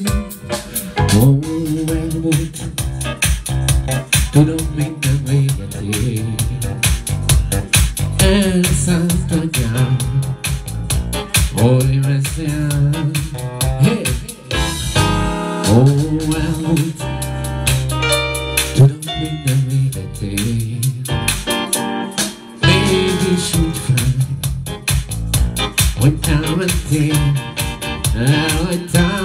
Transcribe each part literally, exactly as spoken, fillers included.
Ó, elmúlt, tudom minden véget ér. Elszállt agyám, oly veszélyem. Hey! Ó, elmúlt, tudom minden véget ér. Mégis úgy fáj, hogy elmentél, elhagytál.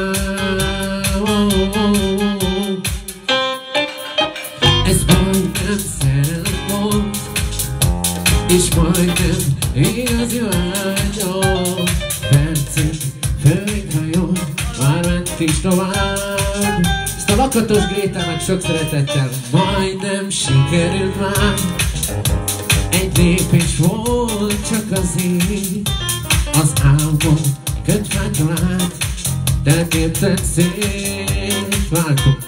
Ez majdnem szerelem volt, és majdnem igazi vágyom. Percet fölénk hajol, már ment is tovább. Ezt a Lakatos Grétának sok szeretettel. Majdnem sikerült már, egy lépés volt csak azért. Az álmom kötvágyom át, de érted szétváltok.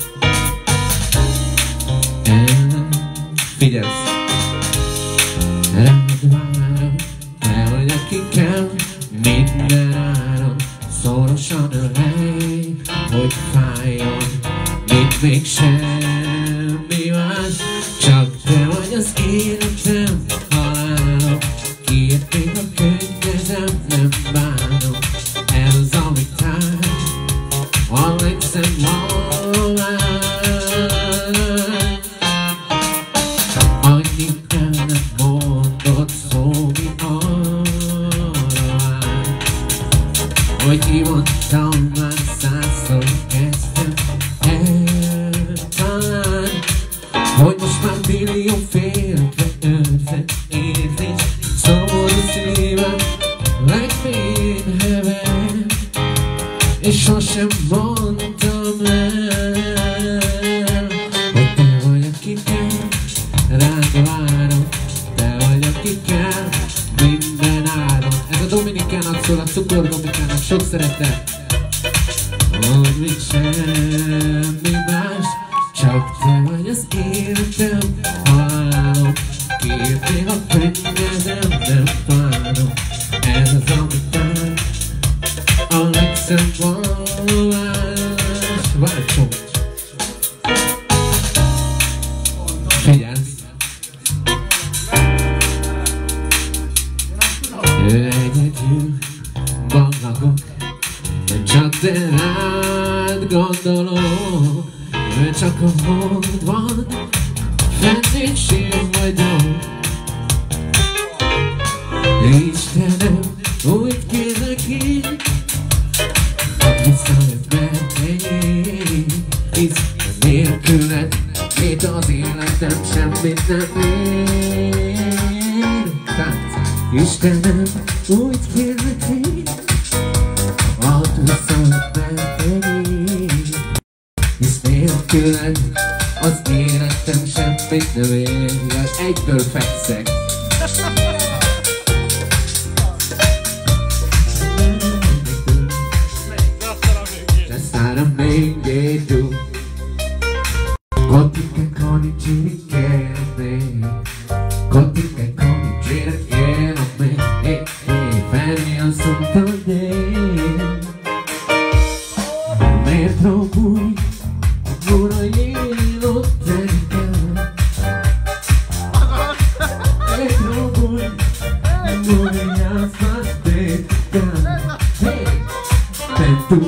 Figyelsz! Rád várom, te vagy aki kell, minden áron szorosan ölej, hogy fájjon, mint még semmi más. Csak te vagy az életem, halálom, kiért még a könnyezem, nem bánom. Ez az, amit tár, a legszebb vallány. Annyit el nem mondott szóni arra, hogy kimondtam már százszor, kezdtem eltalálni, hogy most már millió félre őrzett érzés, szomorú szívem legmélyén hever, és sosem mondtam el, hogy te vagy aki kell, rád várom, te vagy aki kell, minden áron. Ez a Dominikának szól, a Cukordomikának, sok szeretet. Hogy mit semmi más, csak te vagy az életem, halálom, kiértél a könnyezem, nem várom. Ez az, amit vár, a legszebb vallás. Váltson! Figyelsz! Egyedül magagok, csak te rád gondolok, mert csak a hold van, fenn és sír vagyok. Istenem, úgy kérlek így, visszajött mert enyém, hisz nélküled itt az életem semmit nem ér. Istenem, úgy kérlek így, add visszajött mert enyém, hisz nélküled az életem semmit nem ér. Egyből fekszek. Saramente tu conti che con i giri che me, conti che con i giri che me, e e fermi al sotto te. Metro bui, muro io te can. Metro bui, muro io te can. Hey, per tu.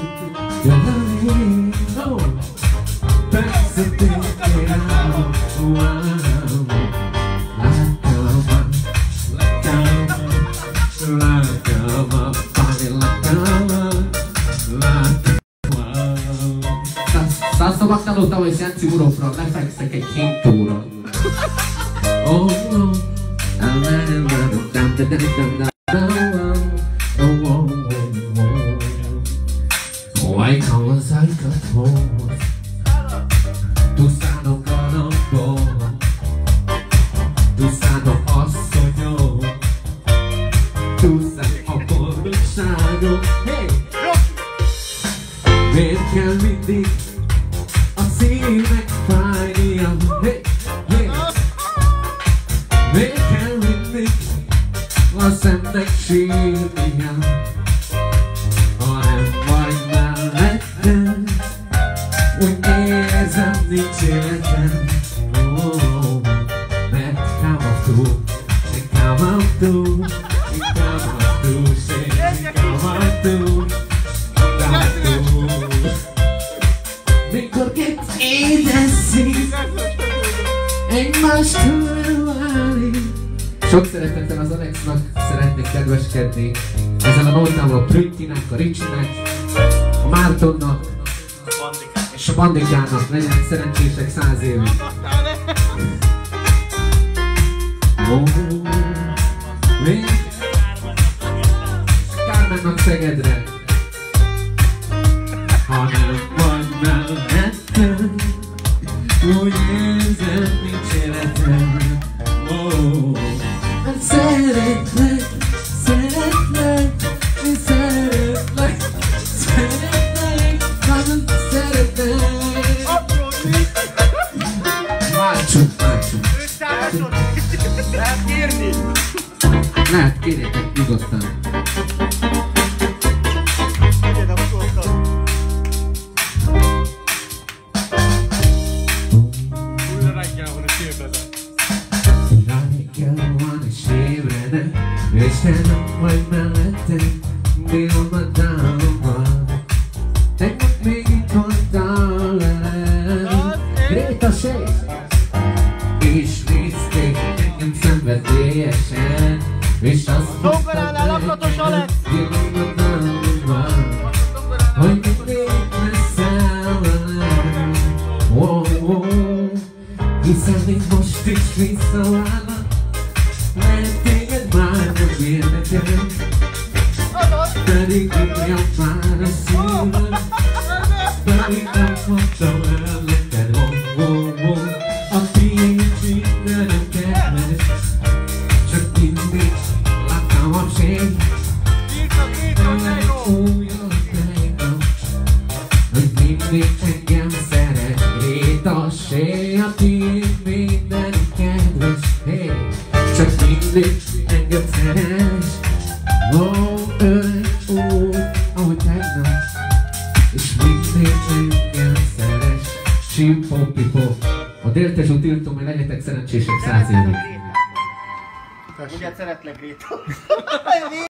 Szavaktal óta, hogy Szenci urokra lefekszek egy hintúra. Oh, oh, Ajkazaikat hoz, tuszánok a napból, tuszánok asszonyok, tuszánok a boldogságok. Hey! Miért kell mindig a szívnek fájnia? Hey! Hey! Miért kell mindig a szemnek sírnia? Ha nem vagy mellettem, Sok szeretettel az Alexnak szeretnék kedveskedni. Ezzel a nótával a Prüttinek, a Ricsinek, a Mártonnak és a Bandikának legyenek szerencsések száz évig. Oh, Kármennak Szegedre. Ha nem vagy mellettem, úgy érzem, nincs életem. Oh, hát szeretlek, szeretlek, én szeretlek, szeretlek, nagyon szeretlek. Váltsunk, váltsunk. Lehet kérni? Lehet, kérjétek nyugodtan. Legyen a utolsó. Újra reggel van és ébredek. Reggel van és ébredek, és te nem vagy mellettem, Dél-Madálomban. Tegnap még itt voltál velem, Gréta Sék, és nézték engem szenvedélyesen, és azt mondtad nekem, Dél-Madálomban, hogy mindig leszel velem. Oh, oh, hiszen én most is visszaválnak, mert téged már nem érdekel, pedig tudja már a szívem, pedig nem mondtam el neked. Oh, oh, oh, a tiéd mindenem kedves, csak mindig láttam a ség, újra tegnap, hogy mindig engem szeret. Gréta Sék, a tiéd mindenem kedves, hey, csak mindig engem szeres. Oh, öreg úgy, ahogy tegnap, és mindig engem szeres. Simpó-pipó. A Déltezsú tiltom, hogy legyetek szerencsések száz évig. Ugye szeretlek, Gréta?